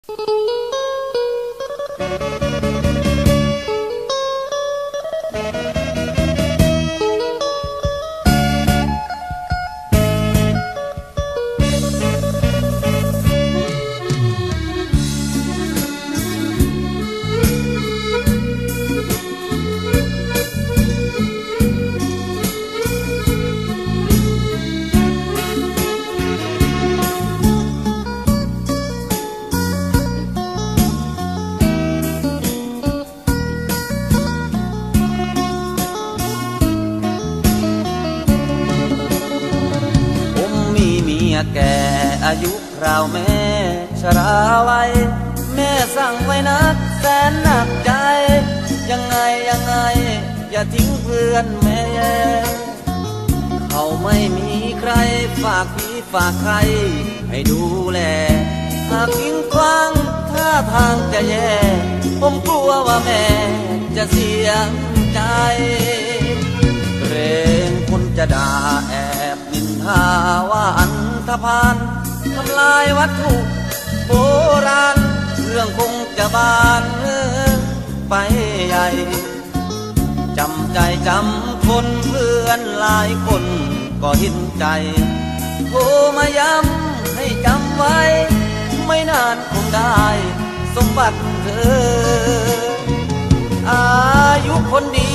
แก่อายุคราวแม่ชราวัยแม่สั่งไว้นักแสนหนักใจยังไงอย่าทิ้งเพื่อนแม่เขาไม่มีใครฝากพี่ฝากใครให้ดูแลหากทิ้งกว้างท่าทางจะแย่ผมกลัวว่าแม่จะเสียใจเกรงคนจะด่าแอบนินทาว่าอันธพาลทำลายวัตถุโบราณเรื่องคงจะบานไปใหญ่จำใจจำคนเพื่อนหลายคนก็เห็นใจโทรมาย้ำให้จำไว้ไม่นานคงได้สมบัติเธออายุคนดี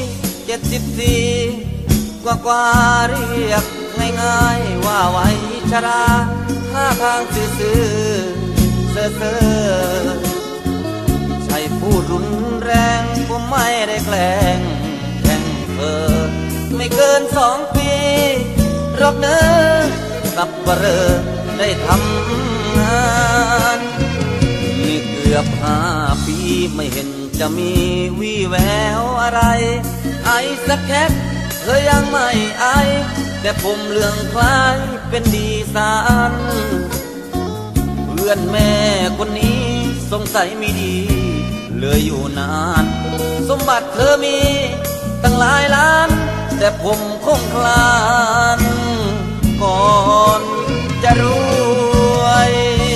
74กว่าเรียกง่ายๆว่าวัยชราท่าทางซื่อเซ่อใช่พูดรุนแรงผมไม่ได้แกล้งแข่งไม่เกิน2 ปีรอกเนอสับเปรอได้ทำงานนี่เกือบ5 ปีไม่เห็นจะมีวี่แววอะไรไอสักแค่เธอยังไม่อายแต่ผมเรื่องคล้ายเป็นดีสารเพื่อนแม่คนนี้สงสัยไม่ดีเลยอยู่นานสมบัติเธอมีตั้งหลายล้านแต่ผมคงคลานก่อนจะรวย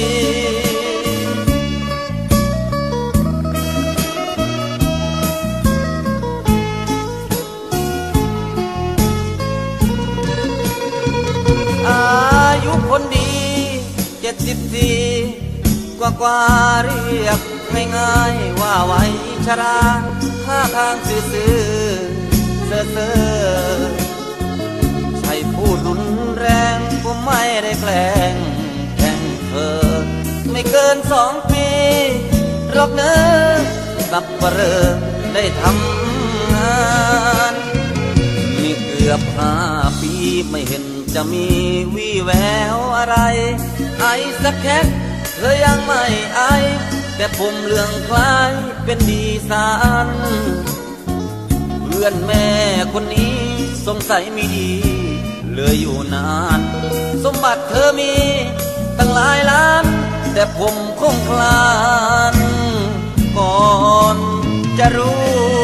อายุคนดี74กว่าเรียกง่ายๆว่าวัยชราท่าทางซื่อเซ่อใช่พูดรุนแรงผมไม่ได้แกล้งแข่งไม่เกิน2 ปีรอกเนอสับเปรอได้ทำงานนี่เกือบ5 ปีไม่เห็นจะมีวี่แววอะไรไอสักแค่เธอยังไม่อายแต่ผมเรื่องคล้ายเป็นดีสารเพื่อนแม่คนนี้สงสัยไม่ดีเลยอยู่นานสมบัติเธอมีตั้งหลายล้านแต่ผมคงคลานก่อนจะรู้